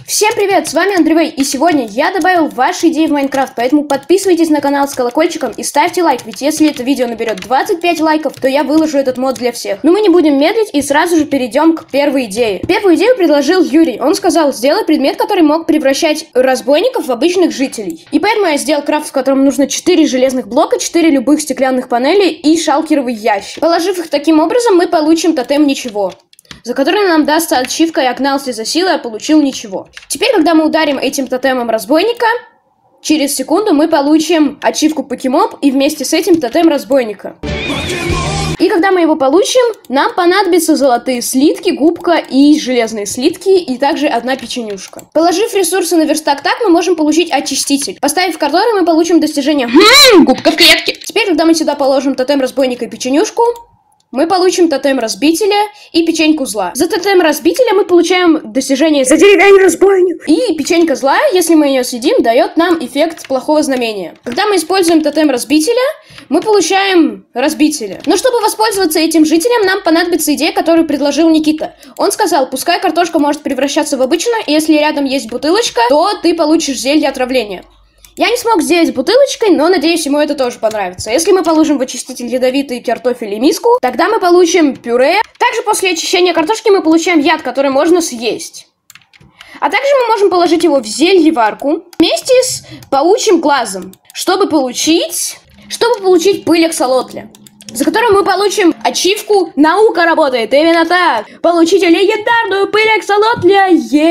Всем привет, с вами Андрей, и сегодня я добавил ваши идеи в Майнкрафт, поэтому подписывайтесь на канал с колокольчиком и ставьте лайк, ведь если это видео наберет 25 лайков, то я выложу этот мод для всех. Но мы не будем медлить и сразу же перейдем к первой идее. Первую идею предложил Юрий, он сказал: сделай предмет, который мог превращать разбойников в обычных жителей. И поэтому я сделал крафт, в котором нужно 4 железных блока, 4 любых стеклянных панели и шалкеровый ящик. Положив их таким образом, мы получим тотем ничего, за который нам дастся ачивка «Я гнался за силой, а получил ничего». Теперь, когда мы ударим этим тотемом разбойника, через секунду мы получим ачивку покемоб и вместе с этим тотем разбойника. И когда мы его получим, нам понадобятся золотые слитки, губка и железные слитки, и также одна печенюшка. Положив ресурсы на верстак так, мы можем получить очиститель, поставив который мы получим достижение губка в клетке. Теперь, когда мы сюда положим тотем разбойника и печенюшку, мы получим тотем разбителя и печеньку зла. За тотем разбителя мы получаем достижение «За деревянный разбойник». И печенька зла, если мы ее съедим, дает нам эффект плохого знамения. Когда мы используем тотем разбителя, мы получаем разбителя. Но чтобы воспользоваться этим жителем, нам понадобится идея, которую предложил Никита. Он сказал: пускай картошка может превращаться в обычную, и если рядом есть бутылочка, то ты получишь зелье отравления. Я не смог сделать бутылочкой, но надеюсь, ему это тоже понравится. Если мы положим в очиститель ядовитый картофель и миску, тогда мы получим пюре. Также после очищения картошки мы получаем яд, который можно съесть. А также мы можем положить его в зельеварку вместе с паучьим глазом, чтобы получить пыль аксолотля, за которую мы получим ачивку «Наука работает». Именно так. Получите легендарную пыль аксолотля.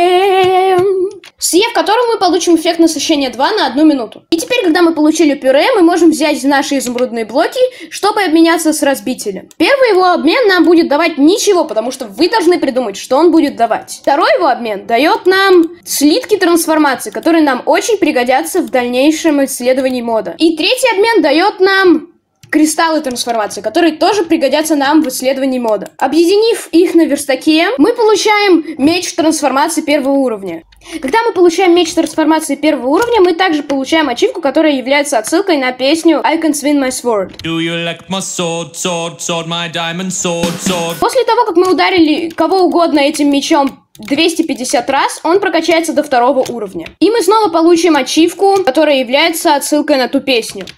Съев которую мы получим эффект насыщения 2 на 1 минуту. И теперь, когда мы получили пюре, мы можем взять наши изумрудные блоки, чтобы обменяться с разбителем. Первый его обмен нам будет давать ничего, потому что вы должны придумать, что он будет давать. Второй его обмен дает нам слитки трансформации, которые нам очень пригодятся в дальнейшем исследовании мода. И третий обмен дает нам кристаллы трансформации, которые тоже пригодятся нам в исследовании мода. Объединив их на верстаке, мы получаем меч трансформации 1 уровня. Когда мы получаем меч трансформации 1 уровня, мы также получаем ачивку, которая является отсылкой на песню I Can Swing My Sword. После того, как мы ударили кого угодно этим мечом 250 раз, он прокачается до 2 уровня. И мы снова получим ачивку, которая является отсылкой на ту песню.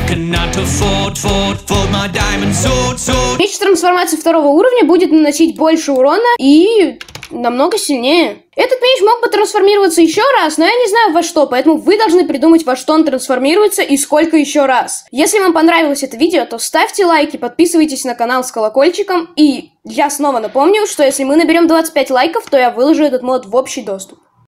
Меч трансформации 2 уровня будет наносить больше урона и намного сильнее. Этот меч мог бы трансформироваться еще раз, но я не знаю во что, поэтому вы должны придумать, во что он трансформируется и сколько еще раз. Если вам понравилось это видео, то ставьте лайки, подписывайтесь на канал с колокольчиком, и я снова напомню, что если мы наберем 25 лайков, то я выложу этот мод в общий доступ.